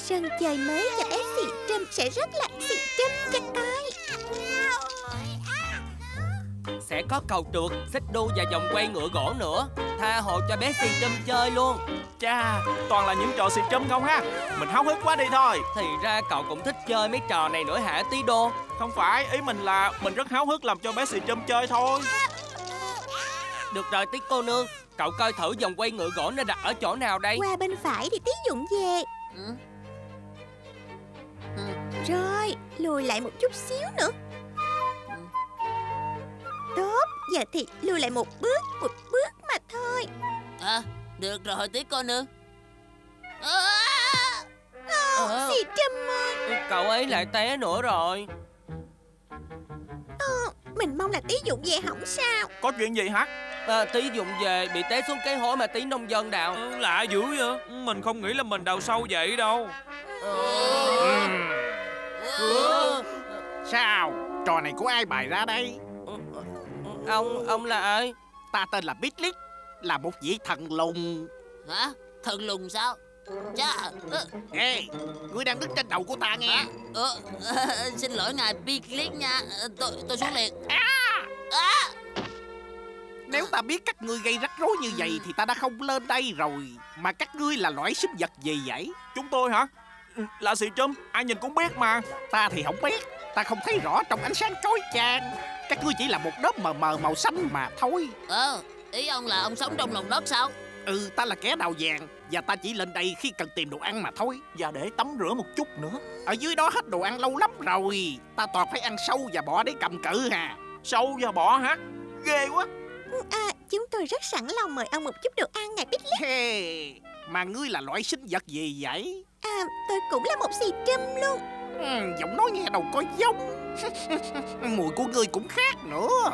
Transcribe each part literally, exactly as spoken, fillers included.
sân chơi mới cho bé xì Trâm sẽ rất là xì Trâm cho coi. Sẽ có cầu trượt, xích đu và vòng quay ngựa gỗ nữa. Tha hồ cho bé xì Trâm chơi luôn. Chà, toàn là những trò xì Trâm không ha. Mình háo hức quá đi thôi. Thì ra cậu cũng thích chơi mấy trò này nữa hả Tí Đô? Không phải, ý mình là mình rất háo hức làm cho bé xì Trâm chơi thôi. Được rồi Tí cô nương, cậu coi thử vòng quay ngựa gỗ nên đặt ở chỗ nào đây? Qua bên phải thì Tí Dũng về. Ừ. Ừ. Rồi, lùi lại một chút xíu nữa. Tốt, giờ thì lùi lại một bước, một bước mà thôi. À, được rồi Tí cô nương. À! Ồ, Ờ. xì Trâm ơi. Cậu ấy lại té nữa rồi. Ờ, mình mong là Tí Dũng về không sao. Có chuyện gì hả? À, Tí Dũng về bị té xuống cái hố mà Tí nông dân đào. Ừ, lạ dữ vậy. Mình không nghĩ là mình đào sâu vậy đâu. Ừ. Ừ. Sao? Trò này của ai bày ra đây? Ông, ông là ai? Ta tên là Bitlit, là một vị thần lùn. Hả? Thần lùn sao? Chà, ờ, Ê, ngươi đang đứng trên đầu của ta nghe. à, ờ, ờ, xin lỗi ngài Piclick nha. Ờ, Tôi tôi xuống liền. À, À, nếu ta biết các ngươi gây rắc rối như vậy thì ta đã không lên đây rồi. Mà các ngươi là loại sinh vật gì vậy? Chúng tôi hả? Là xì Trâm, ai nhìn cũng biết mà. Ta thì không biết, ta không thấy rõ trong ánh sáng chói chang. Các ngươi chỉ là một đốm mờ mờ màu xanh mà thôi. ờ, ý ông là ông sống trong lòng đất sao? Ừ, ta là kẻ đào vàng và ta chỉ lên đây khi cần tìm đồ ăn mà thôi. Và để tắm rửa một chút nữa. Ở dưới đó hết đồ ăn lâu lắm rồi. Ta toàn phải ăn sâu và bọ để cầm cự hà. Sâu và bọ hả? Ghê quá. À, chúng tôi rất sẵn lòng mời ông một chút đồ ăn ngài Bitlit. Hey, mà ngươi là loại sinh vật gì vậy? À, tôi cũng là một xì Trâm luôn. Ừ, giọng nói nghe đâu có giống. Mùi của ngươi cũng khác nữa.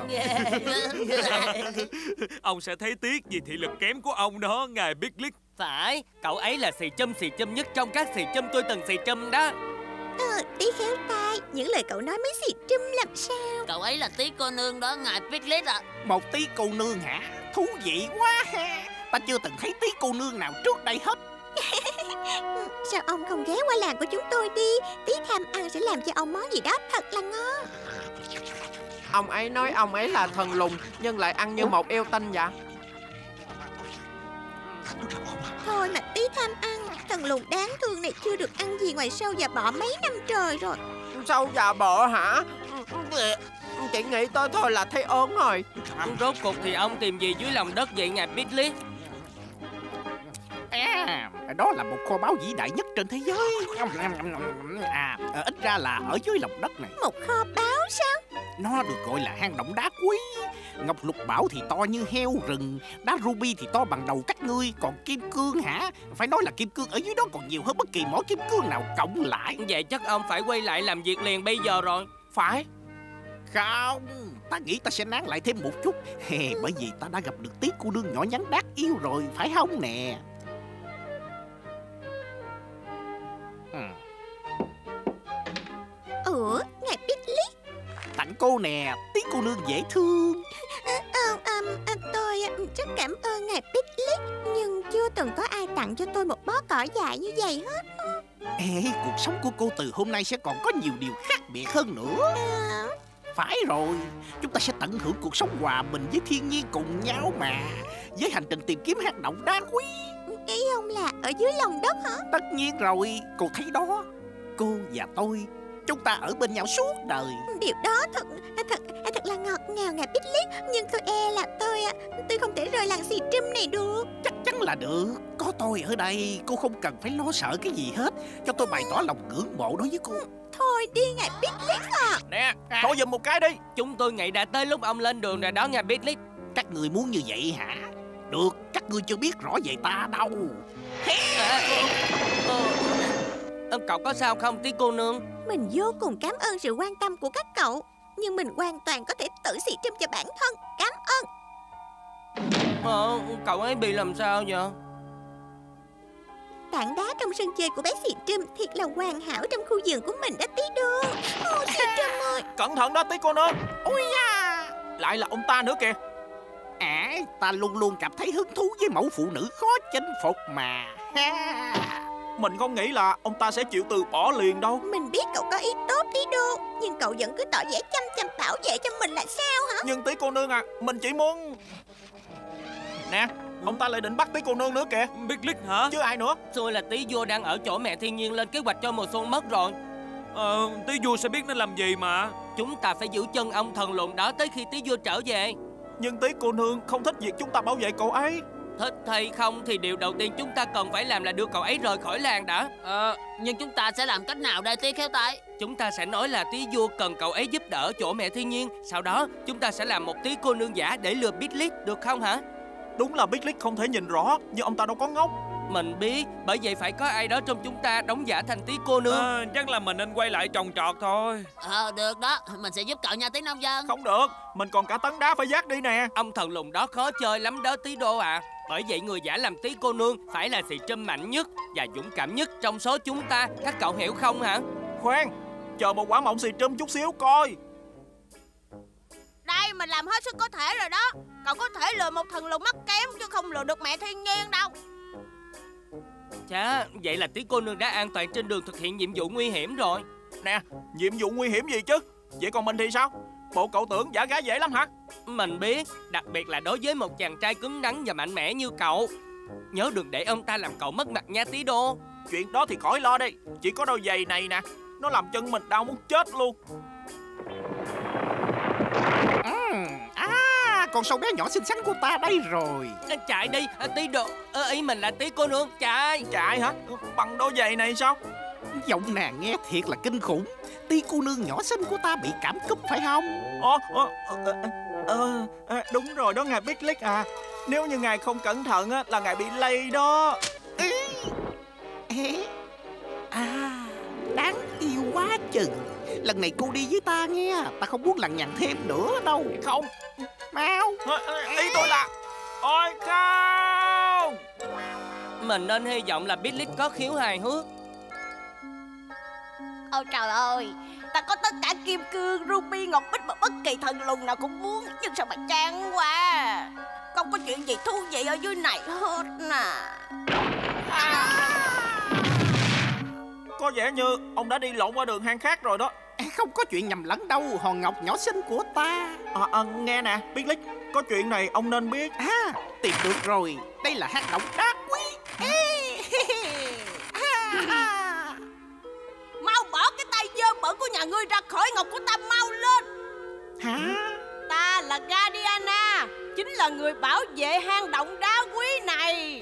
Ông sẽ thấy tiếc vì thị lực kém của ông đó, ngài Piclick. Phải, cậu ấy là xì Trâm xì Trâm nhất trong các xì Trâm tôi từng xì Trâm đó. Ờ, Tí khéo tay, những lời cậu nói mấy xì Trâm làm sao. Cậu ấy là Tí cô nương đó ngài Piclick à? Một tí cô nương hả? Thú vị quá ha. Ta chưa từng thấy tí cô nương nào trước đây hết. Sao ông không ghé qua làng của chúng tôi đi? Tí tham ăn sẽ làm cho ông món gì đó thật là ngon. Ông ấy nói ông ấy là thần lùn nhưng lại ăn như một yêu tinh vậy. Thôi mà Tí tham ăn, thần lùn đáng thương này chưa được ăn gì ngoài sâu và bọ mấy năm trời rồi. Sâu và bọ hả? Chỉ nghĩ tới thôi là thấy ớn rồi. Rốt cuộc thì ông tìm gì dưới lòng đất vậy ngài Bitlit? À, đó là một kho báu vĩ đại nhất trên thế giới. À, ít ra là ở dưới lòng đất này. Một kho báu sao? Nó được gọi là hang động đá quý. Ngọc lục bảo thì to như heo rừng. Đá ruby thì to bằng đầu các ngươi. Còn kim cương hả? Phải nói là kim cương ở dưới đó còn nhiều hơn bất kỳ mỏ kim cương nào cộng lại. Vậy chắc ông phải quay lại làm việc liền bây giờ rồi. Phải. Không, ta nghĩ ta sẽ nán lại thêm một chút. Bởi vì ta đã gặp được tí cô nương nhỏ nhắn đáng yêu rồi, phải không nè? Ủa, ngài Bitlit. Tặng cô nè, tí cô nương dễ thương. À, à, à, à, tôi rất cảm ơn ngài Bitlit, nhưng chưa từng có ai tặng cho tôi một bó cỏ dại như vậy hết. Ê, cuộc sống của cô từ hôm nay sẽ còn có nhiều điều khác biệt hơn nữa. À, Phải rồi, chúng ta sẽ tận hưởng cuộc sống hòa bình với thiên nhiên cùng nhau mà. Với hành trình tìm kiếm hang động đá quý. ý ông là ở dưới lòng đất hả? Tất nhiên rồi, cô thấy đó. Cô và tôi, chúng ta ở bên nhau suốt đời. Điều đó thật thật thật là ngọt ngào ngài Bitlit, nhưng tôi e là tôi tôi không thể rời làng xì Trâm này được. Chắc chắn là được. Có tôi ở đây, cô không cần phải lo sợ cái gì hết. Cho tôi bày tỏ lòng ngưỡng mộ đối với cô. Thôi đi ngài Bitlit à. Nè, thổi giùm một cái đi. Chúng tôi nghĩ đã tới lúc ông lên đường rồi đó ngài Bitlit. Các người muốn như vậy hả? Được, các ngươi chưa biết rõ về ta đâu. À, ờ, ờ, cậu có sao không tí cô nương? Mình vô cùng cảm ơn sự quan tâm của các cậu, nhưng mình hoàn toàn có thể tự xì Trâm cho bản thân. Cảm ơn. Ờ, cậu ấy bị làm sao vậy? Tảng đá trong sân chơi của bé xì Trâm thiệt là hoàn hảo trong khu vườn của mình đó tí đô. Ô xì Trâm ơi. Cẩn thận đó tí cô nương. Ôi da, lại là ông ta nữa kìa. À, ta luôn luôn cảm thấy hứng thú với mẫu phụ nữ khó chinh phục mà. Ha. Mình không nghĩ là ông ta sẽ chịu từ bỏ liền đâu. Mình biết cậu có ý tốt tí đô, nhưng cậu vẫn cứ tỏ vẻ chăm chăm bảo vệ cho mình là sao hả? Nhưng tí cô nương à, mình chỉ muốn... Nè, ông ta lại định bắt tí cô nương nữa kìa. Big Lick hả? Chứ ai nữa. Xui là tí vua đang ở chỗ mẹ thiên nhiên lên kế hoạch cho mùa xuân mất rồi. Ờ, tí vua sẽ biết nên làm gì mà. Chúng ta phải giữ chân ông thần lùn đó tới khi tí vua trở về. Nhưng tí cô nương không thích việc chúng ta bảo vệ cậu ấy. Thích hay không thì điều đầu tiên chúng ta cần phải làm là đưa cậu ấy rời khỏi làng đã. Ờ, nhưng chúng ta sẽ làm cách nào đây tí khéo tay? Chúng ta sẽ nói là tí vua cần cậu ấy giúp đỡ chỗ mẹ thiên nhiên. Sau đó chúng ta sẽ làm một tí cô nương giả để lừa Big Lick, được không hả? Đúng là Big Lick không thể nhìn rõ, nhưng ông ta đâu có ngốc. Mình biết, bởi vậy phải có ai đó trong chúng ta đóng giả thành tí cô nương. À, chắc là mình nên quay lại trồng trọt thôi. Ờ, được đó, mình sẽ giúp cậu nha tí nông dân. Không được, mình còn cả tấn đá phải vác đi nè. Ông thần lùn đó khó chơi lắm đó tí đô à. Bởi vậy người giả làm tí cô nương phải là xì trâm mạnh nhất và dũng cảm nhất trong số chúng ta. Các cậu hiểu không hả? Khoan, chờ một quả mọng xì trâm chút xíu coi. Đây, mình làm hết sức có thể rồi đó. Cậu có thể lừa một thần lùn mắt kém chứ không lừa được mẹ thiên nhiên đâu. Chà, vậy là tí cô nương đã an toàn trên đường thực hiện nhiệm vụ nguy hiểm rồi. Nè, nhiệm vụ nguy hiểm gì chứ? Vậy còn mình thì sao? Bộ cậu tưởng giả gái dễ lắm hả? Mình biết, đặc biệt là đối với một chàng trai cứng rắn và mạnh mẽ như cậu. Nhớ đừng để ông ta làm cậu mất mặt nha tí đô. Chuyện đó thì khỏi lo đi. Chỉ có đôi giày này nè, nó làm chân mình đau muốn chết luôn. Ừ, à, con sâu bé nhỏ xinh xắn của ta đây rồi. Chạy đi, tí đô. Ơ, ý mình là tí cô nương, chạy. Chạy hả? Bằng đôi giày này sao? Giọng nàng nghe thiệt là kinh khủng. Tí cô nương nhỏ xinh của ta bị cảm cúm phải không? Ồ, ồ, ờ, ờ, ờ, đúng rồi đó ngài Big Lick à. Nếu như ngài không cẩn thận á, là ngài bị lây đó. Ê, ê, à, đáng yêu quá chừng. Lần này cô đi với ta nghe. Ta không muốn lằng nhằng thêm nữa đâu. Không. Mau. Ý tôi là... Ôi không. Mình nên hy vọng là Big Lick có khiếu hài hước. Ôi trời ơi, ta có tất cả kim cương, ruby, ngọc bích mà bất kỳ thần lùn nào cũng muốn. Nhưng sao mà chán quá. Không có chuyện gì thú vị ở dưới này hết nè. À. Có vẻ như ông đã đi lộn qua đường hang khác rồi đó. Không có chuyện nhầm lẫn đâu, hòn ngọc nhỏ xinh của ta. À, à, nghe nè, Big Lick, có chuyện này ông nên biết. À, tìm được rồi. Đây là hang động đá quý. Mau bỏ cái tay dơ bẩn của nhà ngươi ra khỏi ngọc của ta, mau lên. Hả? Ta là Guardiana, chính là người bảo vệ hang động đá quý này.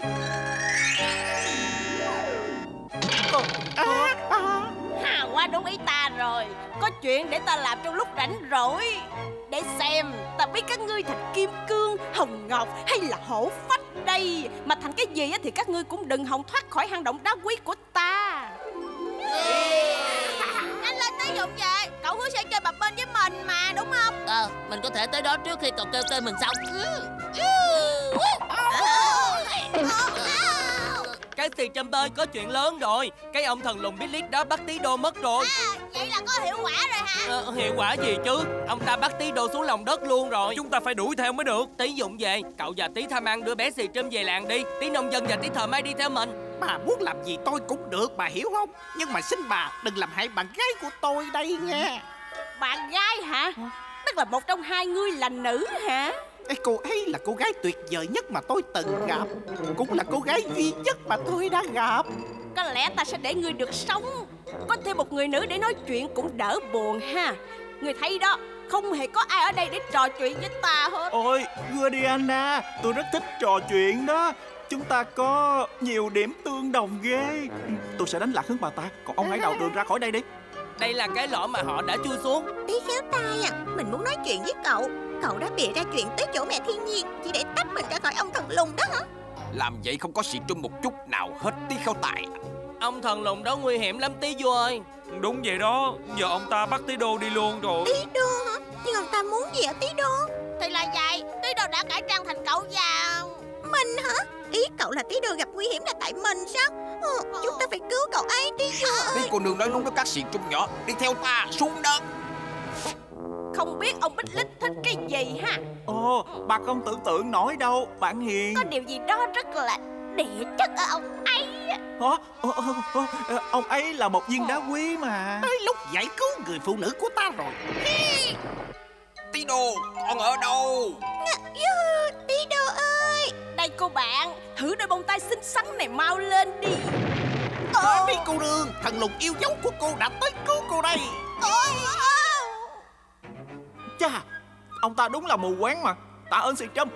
À, à. Hà, quá đúng ý ta rồi. Có chuyện để ta làm trong lúc rảnh rỗi. Để xem ta biết các ngươi thành kim cương, hồng ngọc hay là hổ phách đây. Mà thành cái gì thì các ngươi cũng đừng hòng thoát khỏi hang động đá quý của ta. Nhanh lên tới dụng về. Cậu hứa sẽ chơi bập bên với mình mà, đúng không? Ờ, mình có thể tới đó trước khi cậu kêu tên mình xong. Cái xì trâm bơi có chuyện lớn rồi. Cái ông thần lùn Big Lick đó bắt tí đô mất rồi. À, vậy là có hiệu quả rồi hả? Ờ, hiệu quả gì chứ? Ông ta bắt tí đô xuống lòng đất luôn rồi. Chúng ta phải đuổi theo mới được. Tí dụng về, cậu và tí tham ăn đưa bé xì trâm về làng đi. Tí nông dân và tí thợ may đi theo mình. Bà muốn làm gì tôi cũng được, bà hiểu không? Nhưng mà xin bà đừng làm hại bạn gái của tôi đây nghe. Bạn gái hả? Tức là một trong hai ngươi là nữ hả? Ê, cô ấy là cô gái tuyệt vời nhất mà tôi từng gặp. Cũng là cô gái duy nhất mà tôi đã gặp. Có lẽ ta sẽ để ngươi được sống. Có thêm một người nữ để nói chuyện cũng đỡ buồn ha. Ngươi thấy đó, không hề có ai ở đây để trò chuyện với ta hết. Ôi, Guardiana, tôi rất thích trò chuyện đó. Chúng ta có nhiều điểm tương đồng ghê. Tôi sẽ đánh lạc hướng bà ta. Còn ông hãy đào đường ra khỏi đây đi. Đây là cái lỗ mà họ đã chui xuống. Tí khéo tay à, mình muốn nói chuyện với cậu. Cậu đã bịa ra chuyện tới chỗ mẹ thiên nhiên chỉ để tách mình ra khỏi ông thần lùn đó hả? Làm vậy không có xì trâm một chút nào hết, Tí khéo tài. Ông thần lùn đó nguy hiểm lắm tí vua ơi. Đúng vậy đó, giờ ông ta bắt tí đô đi luôn rồi. Tí đô hả? Nhưng ông ta muốn gì ở tí đô? Thì là vậy, tí đô đã cải trang thành cậu và... Mình hả? Ý cậu là tí đô gặp nguy hiểm là tại mình sao? Ờ, chúng ta phải cứu cậu ấy, tí vua ơi. Tí cô nương nói đúng đó các xì trâm nhỏ. Đi theo ta xuống đất. Không biết ông Big Lick thích cái gì ha? Ồ, bà không tưởng tượng nổi đâu, bạn Hiền. Có điều gì đó rất là địa chất ở ông ấy. Hả? Ờ, ờ, ờ, ờ, Ông ấy là một viên đá quý mà. Tới lúc giải cứu người phụ nữ của ta rồi. Tino, con ở đâu? Tino ơi, đây cô bạn, thử đôi bông tai xinh xắn này mau lên đi. Tới đi cô Đường, thần lùng yêu dấu của cô đã tới cứu cô đây. Chà, ông ta đúng là mù quáng mà. Tạ ơn Xì Trâm.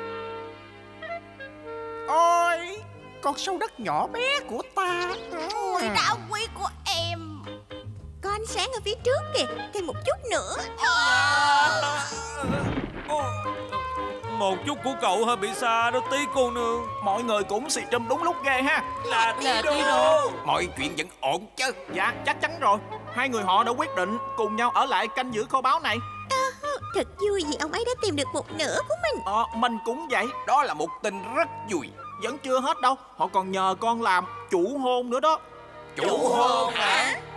Ôi, con sâu đất nhỏ bé của ta. Ôi, đá quý của em. Có ánh sáng ở phía trước kìa, thêm một chút nữa. Một chút của cậu hơi bị xa đó tí cô nương. Mọi người cũng Xì Trâm đúng lúc ghê ha. Là Tino. Mọi chuyện vẫn ổn chứ? Dạ, chắc chắn rồi. Hai người họ đã quyết định cùng nhau ở lại canh giữ kho báu này. Thật vui vì ông ấy đã tìm được một nửa của mình. Ờ, mình cũng vậy. Đó là một tin rất vui. Vẫn chưa hết đâu. Họ còn nhờ con làm chủ hôn nữa đó. Chủ hôn hả?